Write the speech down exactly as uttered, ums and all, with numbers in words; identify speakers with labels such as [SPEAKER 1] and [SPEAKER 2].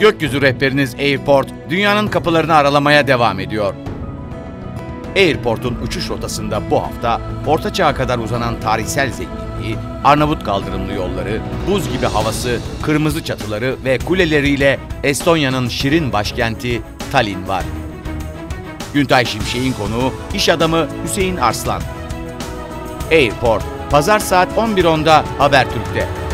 [SPEAKER 1] Gökyüzü rehberiniz Airport, dünyanın kapılarını aralamaya devam ediyor. Airport'un uçuş rotasında bu hafta Orta Çağ'a kadar uzanan tarihsel zenginliği, Arnavut kaldırımlı yolları, buz gibi havası, kırmızı çatıları ve kuleleriyle Estonya'nın şirin başkenti Tallinn var. Güntay Şimşek'in konuğu iş adamı Hüseyin Arslan. Airport, pazar saat on bir onda Habertürk'te.